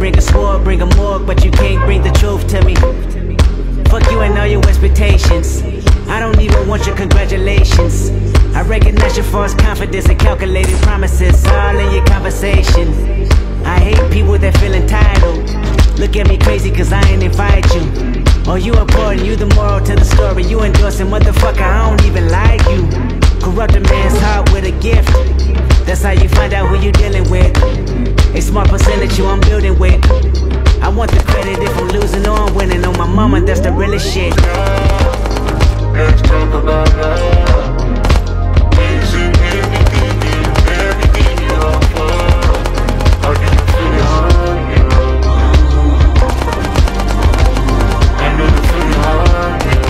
bring a sword, bring a morgue, but you can't bring the truth to me. Fuck you and all your expectations. I don't even want your congratulations. I recognize your false confidence and calculated promises all in your conversation. I hate people that feel entitled. Look at me crazy cause I ain't invite you. Oh, you important, you the moral to the story. You endorsing, motherfucker, I don't even like you. Corrupt a man's heart with a gift. That's how you find out who you dealing with. A small percentage you I'm building with. I want the credit if I'm losing or I'm winning. On my mama, that's the realest shit. Let's talk about love. Is it everything you offer? How do you feel on you? I know you feel on you.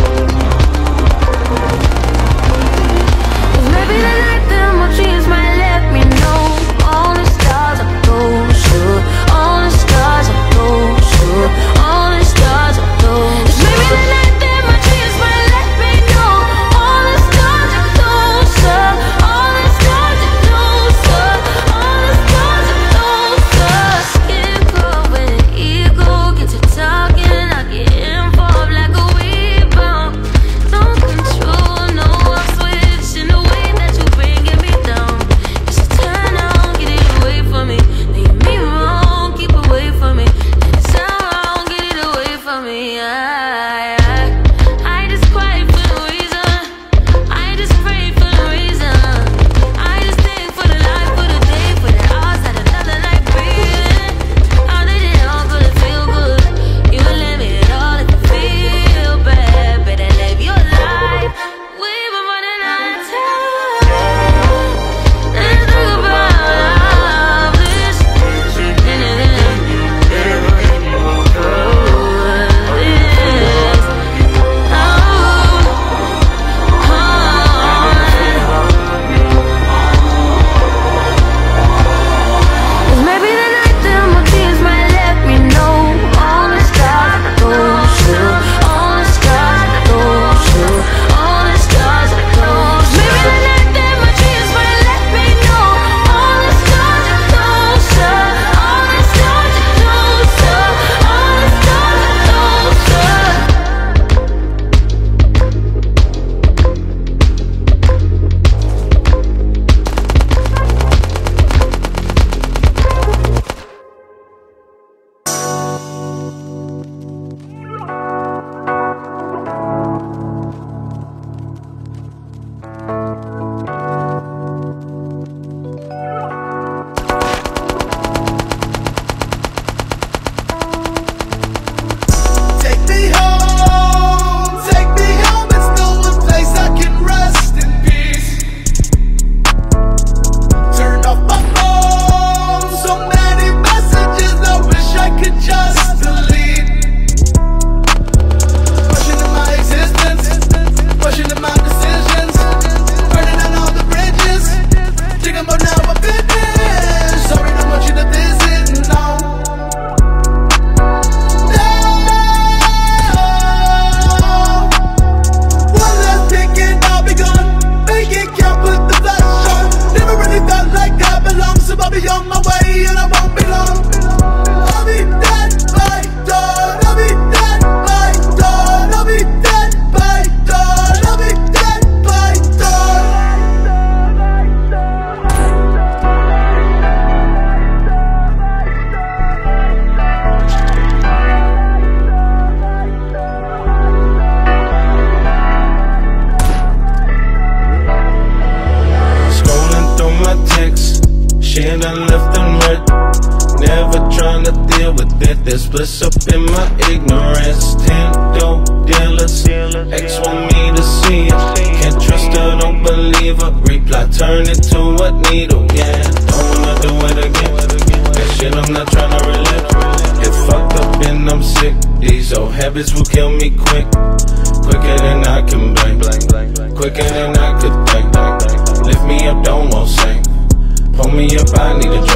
Maybe the night that my dreams might let me know. All the stars are closer. All the stars are closer. All the stars are closer. Maybe the night that my dreams might let me know. All the stars are closer. All the stars are closer. All the stars are closer. Skin cold when the ego gets to talking. I get involved like a weed bomb. Don't control, no, I'm switching the way that you bringing me down. It's a turn on, get it away from me. Leave me wrong, keep away from me. And it sound wrong, get it away from me. I just cry for no reason. I just pray for no reason. I just think for the life, for the day, for the hours that another night breathing. How did it all go to feel good? You would live it all if you feel bad. Better live your life. We've been running out of time. Let's talk about love. This maybe the night that my dreams might let me know. All the stars are closer. All the stars are closer. All the stars are closer. Maybe the night that my dreams might let me know. All the stars are closer. All the stars are closer. All the stars are Take me home, it's the one place I can rest in peace. Turn off my phone, so many messages I wish I could just delete. Questioning my existence, questioning my decisions, burning down all the bridges, thinking about now I'm finished. Sorry, don't want you to visit, no. One last ticket, I'll be gone. Make it count, put the flash on. Never really felt like I belong, so I'll be on my way and I won't be long. I'll be dead by dawn. I'll be dead by dawn. I'll be dead by dawn. I'll be dead by dawn. Scrolling through my texts, shit I left unread. Never trying to deal with it, there's bliss up in my ignorance. 10 dope dealers, ex want me to see it. Can't trust her, don't believe her. Reply, turn it to a needle, yeah. Don't wanna do it again. That shit I'm not trying to relive. Get fucked up and I'm sick. These old habits will kill me quick. Quicker than I can blink, quicker than I could think. Lift me up, don't want sink. Pull me up, I need a